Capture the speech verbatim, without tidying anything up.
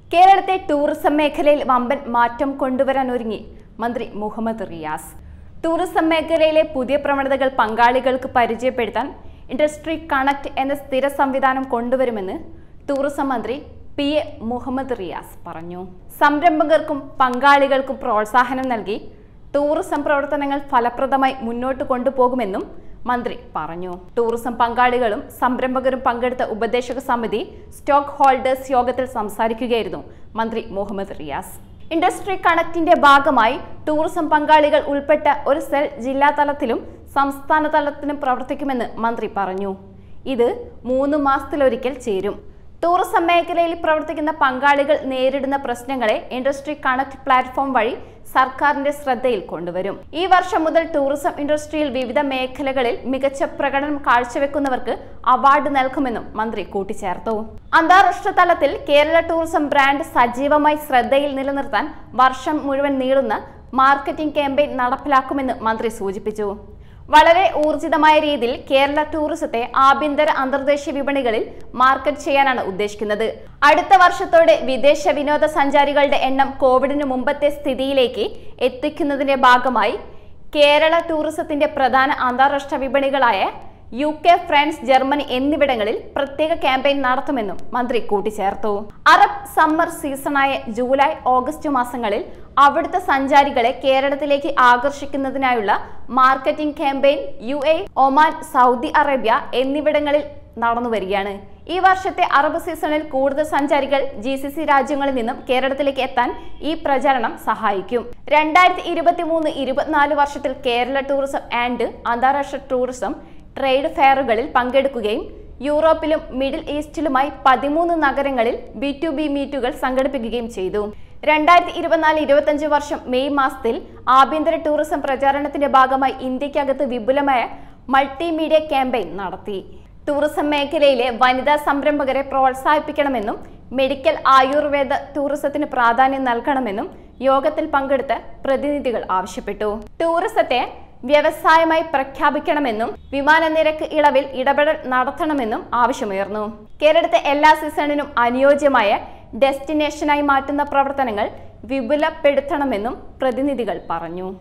കേരളത്തെ ടൂറിസം മേഖലയിൽ വമ്പൻ മാറ്റം കൊണ്ടുവരാൻ ഒരുങ്ങി മന്ത്രി മുഹമ്മദ് റിയാസ്. ടൂറിസം മേഖലയിലെ പുതിയ പ്രവണതകൾ പങ്കാളികൾക്ക് പരിചയപ്പെടുത്താൻ ഇൻഡസ്ട്രി കണക്ട് എന്ന സ്ഥിര സംവിധാനം കൊണ്ടുവരുമെന്ന് ടൂറിസം മന്ത്രി പി എ മുഹമ്മദ് റിയാസ് പറഞ്ഞു. സംരംഭകർക്കും പങ്കാളികൾക്കും പ്രോത്സാഹനം നൽകി ടൂറിസം പ്രവർത്തനങ്ങൾ ഫലപ്രദമായി മുന്നോട്ട് കൊണ്ടുപോകുമെന്നും മന്ത്രി പറഞ്ഞു. ടൂറിസം പങ്കാളികളും സംരംഭകരും പങ്കെടുത്ത ഉപദേശക സമിതി സ്റ്റോക്ക് ഹോൾഡേഴ്സ് യോഗത്തിൽ സംസാരിക്കുകയായിരുന്നു മന്ത്രി മുഹമ്മദ് റിയാസ്. ഇൻഡസ്ട്രി കണക്റ്റിന്റെ ഭാഗമായി ടൂറിസം പങ്കാളികൾ ഉൾപ്പെട്ട ഒരു സെൽ ജില്ലാ തലത്തിലും സംസ്ഥാന തലത്തിലും പ്രവർത്തിക്കുമെന്ന് മന്ത്രി പറഞ്ഞു. ഇത് മൂന്ന് മാസത്തിലൊരിക്കൽ ചേരും. ടൂറിസം മേഖലയിൽ പ്രവർത്തിക്കുന്ന പങ്കാളികൾ നേരിടുന്ന പ്രശ്നങ്ങളെ ഇൻഡസ്ട്രി കണക്ട് പ്ലാറ്റ്ഫോം വഴി സർക്കാരിന്റെ ശ്രദ്ധയിൽ കൊണ്ടുവരും. ഈ വർഷം മുതൽ ടൂറിസം ഇൻഡസ്ട്രിയിൽ വിവിധ മേഖലകളിൽ മികച്ച പ്രകടനം കാഴ്ചവെക്കുന്നവർക്ക് അവാർഡ് നൽകുമെന്നും മന്ത്രി കൂട്ടിച്ചേർത്തു. അന്താരാഷ്ട്ര തലത്തിൽ കേരള ടൂറിസം ബ്രാൻഡ് സജീവമായി ശ്രദ്ധയിൽ നിലനിർത്താൻ വർഷം മുഴുവൻ നീളുന്ന മാർക്കറ്റിംഗ് ക്യാമ്പയിൻ നടപ്പിലാക്കുമെന്ന് മന്ത്രി സൂചിപ്പിച്ചു. വളരെ ഊർജിതമായ രീതിയിൽ കേരള ടൂറിസത്തെ ആഭ്യന്തര അന്തർദേശീയ വിപണികളിൽ മാർക്കറ്റ് ചെയ്യാനാണ് ഉദ്ദേശിക്കുന്നത്. അടുത്ത വർഷത്തോടെ വിദേശ വിനോദസഞ്ചാരികളുടെ എണ്ണം കോവിഡിന് മുമ്പത്തെ സ്ഥിതിയിലേക്ക് എത്തിക്കുന്നതിന്റെ ഭാഗമായി കേരള ടൂറിസത്തിന്റെ പ്രധാന അന്താരാഷ്ട്ര വിപണികളായ യു കെ, ഫ്രാൻസ്, ജർമ്മനി എന്നിവിടങ്ങളിൽ പ്രത്യേക ക്യാമ്പയിൻ നടത്തുമെന്നും മന്ത്രി കൂട്ടിച്ചേർത്തു. അറബ് സമ്മർ സീസണായ ജൂലൈ, ഓഗസ്റ്റ് മാസങ്ങളിൽ അവിടുത്തെ സഞ്ചാരികളെ കേരളത്തിലേക്ക് ആകർഷിക്കുന്നതിനായുള്ള marketing campaign U A, Oman, Saudi Arabia എന്നിവിടങ്ങളിൽ നടന്നു വരികയാണ്. ഈ വർഷത്തെ അറബ് സീസണിൽ കൂടുതൽ സഞ്ചാരികൾ ജി സി സി രാജ്യങ്ങളിൽ നിന്നും കേരളത്തിലേക്ക് എത്താൻ ഈ പ്രചാരണം സഹായിക്കും. രണ്ടായിരത്തി ഇരുപത്തി മൂന്ന് ഇരുപത്തിനാല് വർഷത്തിൽ കേരള ടൂറിസം ആൻഡ് അന്താരാഷ്ട്ര ടൂറിസം ട്രേഡ് ഫെയറുകളിൽ പങ്കെടുക്കുകയും യൂറോപ്പിലും മിഡിൽ ഈസ്റ്റിലുമായി പതിമൂന്ന് നഗരങ്ങളിൽ ബി ടു ബി മീറ്റുകൾ സംഘടിപ്പിക്കുകയും ചെയ്തു. രണ്ടായിരത്തി ഇരുപത്തിനാല് ഇരുപത്തിയഞ്ച് വർഷം മെയ് മാസത്തിൽ ആഭ്യന്തര ടൂറിസം പ്രചാരണത്തിന്റെ ഭാഗമായി ഇന്ത്യക്കകത്ത് വിപുലമായ മൾട്ടിമീഡിയ ക്യാമ്പയിൻ നടത്തി. ടൂറിസം മേഖലയിലെ വനിതാ സംരംഭകരെ പ്രോത്സാഹിപ്പിക്കണമെന്നും മെഡിക്കൽ, ആയുർവേദ ടൂറിസത്തിന് പ്രാധാന്യം നൽകണമെന്നും യോഗത്തിൽ പങ്കെടുത്ത പ്രതിനിധികൾ ആവശ്യപ്പെട്ടു. ടൂറിസത്തെ വ്യവസായമായി പ്രഖ്യാപിക്കണമെന്നും വിമാന നിരക്ക് ഇളവിൽ ഇടപെടൽ നടത്തണമെന്നും ആവശ്യമുയർന്നു. കേരളത്തെ എല്ലാ സീസണിനും അനുയോജ്യമായ ഡെസ്റ്റിനേഷനായി മാറ്റുന്ന പ്രവർത്തനങ്ങൾ വിപുലപ്പെടുത്തണമെന്നും പ്രതിനിധികൾ പറഞ്ഞു.